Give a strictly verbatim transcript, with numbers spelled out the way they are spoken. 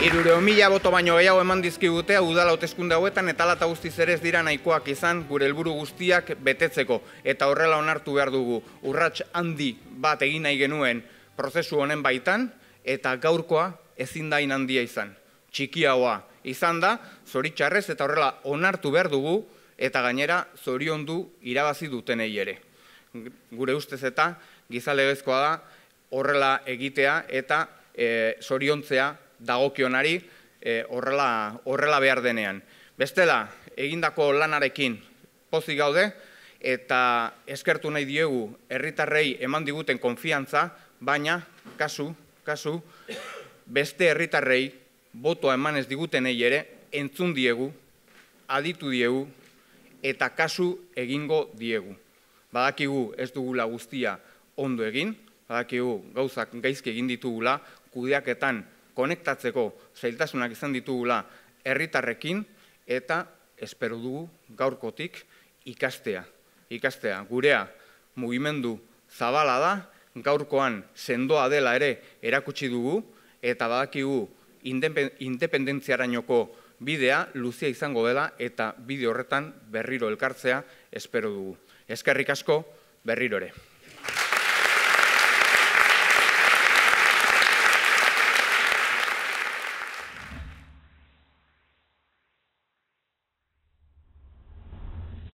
Hirurehun mila boto baino gehiago eman dizkigute udal hauteskunde hauetan eta hala eta guztiz ere ez dira nahikoak izan gure helburu guztiak betetzeko eta horrela onartu behar dugu. Urrats handi bat egin nahi genuen prozesu honen baitan eta gaurkoa ezin da hain handia izan. Txikiagoa izan da, zoritxarrez eta horrela onartu behar dugu eta gainera zoriondu irabazi dutenei ere. Gure ustez eta gizalegezkoa da horrela egitea eta zoriontzea dagokionari horrela behar denean. Bestela, egindako lanarekin pozik gaude eta eskertu nahi diegu herritarrei eman diguten konfiantza, baina kasu, kasu, beste herritarrei botoa eman ez digutenei ere entzun diegu, aditu diegu eta kasu egingo diegu. Badakigu ez dugula guztia ondo egin, badakigu gauzak gaizki egin ditugula, kudeaketan konektatzeko zailtasunak izan ditugula herritarrekin eta espero dugu gaurkotik ikastea. Ikastea, gurea mugimendu zabala da, gaurkoan sendoa dela ere erakutsi dugu eta badakigu independentziarainoko bidea luzea izango dela eta bide horretan berriro elkartzea espero dugu. Eskerrik asko berriro ere.